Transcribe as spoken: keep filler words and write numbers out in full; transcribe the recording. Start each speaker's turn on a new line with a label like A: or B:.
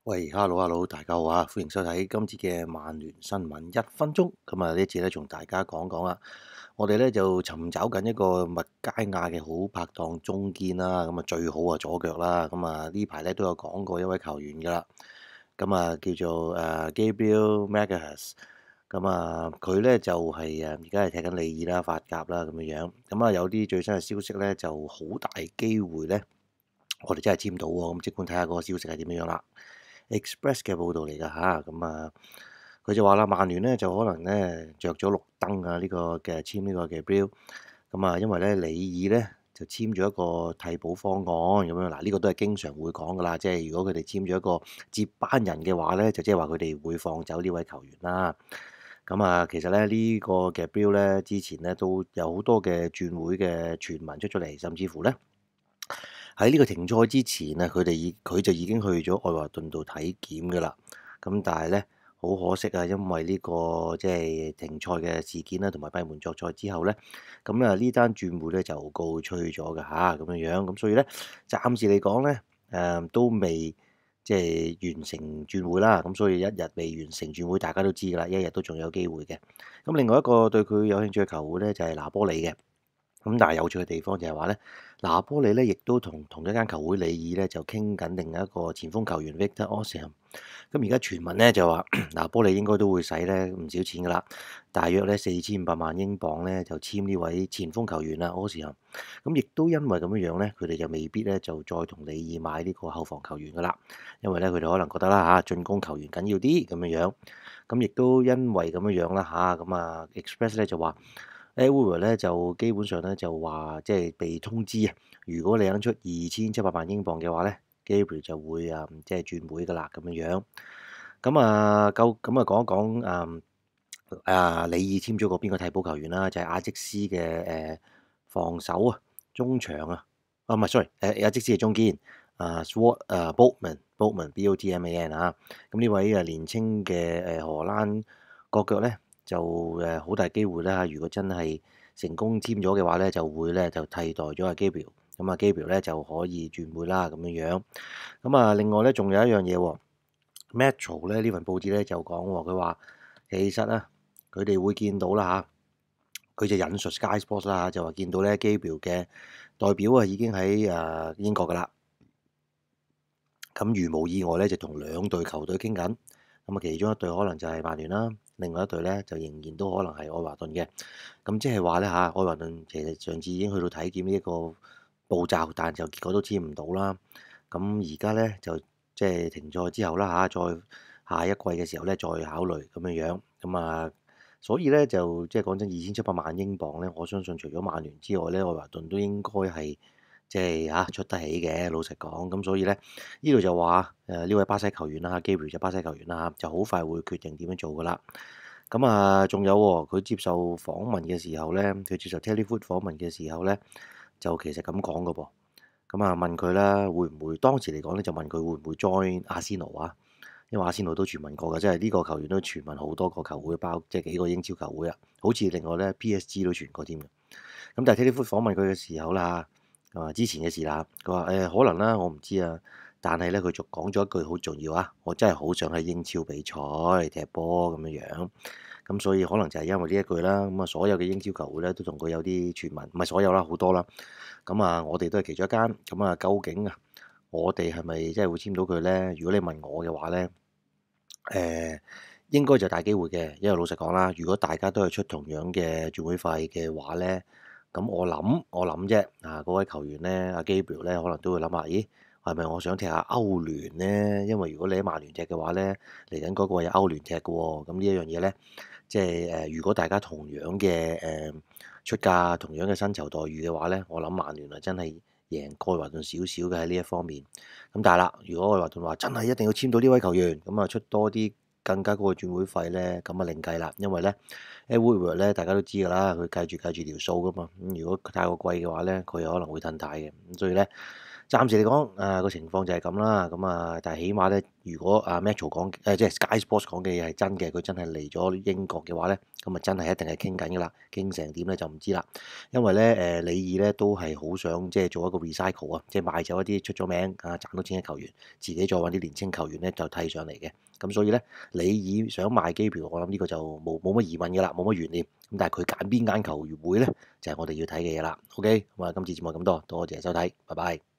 A: 喂，hello，hello，大家好啊！歡迎收睇今次嘅曼聯新聞一分鐘。咁啊，呢一次咧，同大家講講啦。我哋咧就尋找緊一個麥佳亞嘅好拍檔中堅啦。咁啊，最好啊左腳啦。咁啊，呢排咧都有講過一位球員噶啦。咁啊，叫做誒 Gabriel Magalhaes。咁啊，佢咧就係誒而家係踢緊里爾啦、法甲啦咁樣樣。咁啊，有啲最新嘅消息咧，就好大機會咧，我哋真係簽到喎。咁即管睇下嗰個消息係點樣樣啦。Express 嘅報導嚟㗎吓，咁啊佢就話啦，曼聯咧就可能咧着咗綠燈啊，呢、這個嘅簽呢個嘅 Gabriel，咁啊因為咧里爾咧就簽咗一個替補方案咁樣，嗱、這、呢個都係經常會講㗎啦，即係如果佢哋簽咗一個接班人嘅話咧，就即係話佢哋會放走呢位球員啦。咁啊，其實咧呢、這個嘅 Gabriel 咧之前咧都有好多嘅轉會嘅傳聞出咗嚟，甚至乎咧。喺呢個停賽之前啊，佢哋已佢就已經去咗愛華頓度體檢㗎啦。咁但係咧，好可惜啊，因為呢、這個即係停賽嘅事件啦，同埋閉門作賽之後咧，咁啊呢單轉會咧就告吹咗㗎吓，咁樣樣。咁所以咧，暫時嚟講咧，誒、呃、都未即係完成轉會啦。咁所以一日未完成轉會，大家都知㗎啦，一日都仲有機會嘅。咁另外一個對佢有興趣嘅球會咧，就係、是、拿波里嘅。咁但係有趣嘅地方就係話咧，拿波里咧亦都同同一間球會里爾咧就傾緊另一個前鋒球員 Victor Osimhen。咁而家傳聞咧就話拿波里應該都會使咧唔少錢噶啦，大約咧四千五百萬英鎊咧就簽呢位前鋒球員啦 Osimhen。咁亦都因為咁樣樣咧，佢哋就未必咧就再同里爾買呢個後防球員噶啦，因為咧佢哋可能覺得啦嚇進攻球員緊要啲咁樣樣。咁亦都因為咁樣樣啦嚇，咁啊 Express 咧就話。誒 Woodward 咧就基本上咧就話即係被通知啊，如果你肯出二千七百萬英鎊嘅話咧，Gabriel 就會啊即係轉會噶啦咁樣樣。咁啊夠咁啊講一講啊啊里爾簽咗個邊個替補球員啦，就係、是、阿積斯嘅誒防守啊中場啊，啊唔係 sorry 誒阿積斯嘅中堅啊 Swart 啊 Botman Botman B O T M A N 啊，咁呢位啊年青嘅誒荷蘭國腳咧。就誒好大機會啦！如果真係成功簽咗嘅話咧，就會咧就替代咗阿 Gabriel，咁啊 Gabriel 咧就可以轉會啦咁樣樣。咁啊，另外咧仲有一樣嘢喎 Metro 咧呢份報紙咧就講喎，佢話其實啊佢哋會見到啦嚇，佢就引述 Sky Sports 啦，就話見到咧 Gabriel 嘅代表啊已經喺誒英國噶啦。咁如無意外咧，就同兩隊球隊傾緊。咁啊，其中一隊可能就係曼聯啦，另外一隊咧就仍然都可能係愛華頓嘅。咁即係話咧嚇，愛華頓其實上次已經去到體檢呢一個步驟，但就結果都簽唔到啦。咁而家咧就即係停賽之後啦嚇，再下一季嘅時候咧再考慮咁樣樣。咁啊，所以咧就即係講真，二千七百萬英鎊咧，我相信除咗曼聯之外咧，愛華頓都應該係。即係嚇出得起嘅，老實講，咁所以咧呢度就話誒呢位巴西球員啦，Gabriel 就巴西球員啦，就好快會決定點樣做噶啦。咁啊，仲有佢接受訪問嘅時候咧，佢接受 Telefoot 訪問嘅時候咧，就其實咁講噶噃。咁啊問佢啦，會唔會當時嚟講咧就問佢會唔會 join 阿仙奴啊？因為阿仙奴都傳聞過嘅，即係呢個球員都傳聞好多個球會包，即係幾個英超球會啊，好似另外咧 P S G 都傳過添嘅。咁但係 Telefoot 訪問佢嘅時候啦。啊！之前嘅事啦，佢話誒可能啦，我唔知啊。但係咧，佢就講咗一句好重要啊！我真係好想喺英超比賽踢波咁樣樣。咁所以可能就係因為呢一句啦。咁啊，所有嘅英超球會咧都同佢有啲傳聞，唔係所有啦，好多啦。咁啊，我哋都係其中一間。咁啊，究竟啊，我哋係咪真係會簽到佢咧？如果你問我嘅話咧，誒應該就大機會嘅，因為老實講啦，如果大家都係出同樣嘅轉會費嘅話咧。咁我諗，我諗啫，啊嗰位球員咧，阿 Gabriel 咧，可能都會諗下，咦，係咪我想踢下歐聯咧？因為如果你喺曼聯踢嘅話咧，嚟緊嗰個係歐聯踢嘅喎，咁呢一樣嘢咧，即係誒，如果大家同樣嘅誒出價、同樣嘅薪酬待遇嘅話咧，我諗曼聯啊真係贏愛華頓少少嘅喺呢一方面。咁但係啦，如果愛華頓話真係一定要簽到呢位球員，咁啊出多啲。更加高嘅轉會費咧，咁啊另計啦，因為咧 Woodward 咧大家都知㗎啦，佢計住計住條數㗎嘛，咁如果太過貴嘅話咧，佢可能會褪軚嘅，咁所以咧暫時嚟講，誒個情況就係咁啦。咁啊，但係起碼咧，如果阿 Metro 講誒即係 Sky Sports 講嘅嘢係真嘅，佢真係嚟咗英國嘅話咧，咁啊真係一定係傾緊㗎啦。傾成點咧就唔知啦。因為咧誒里爾咧都係好想即係做一個 recycle 啊，即係賣走一啲出咗名啊賺到錢嘅球員，自己再揾啲年青球員咧就替上嚟嘅。咁所以咧，里爾想賣機票，我諗呢個就冇冇乜疑問㗎啦，冇乜懸念。咁但係佢揀邊間球員會咧，就係我哋要睇嘅嘢啦。OK，咁啊今次節目咁多，多謝收睇，拜拜。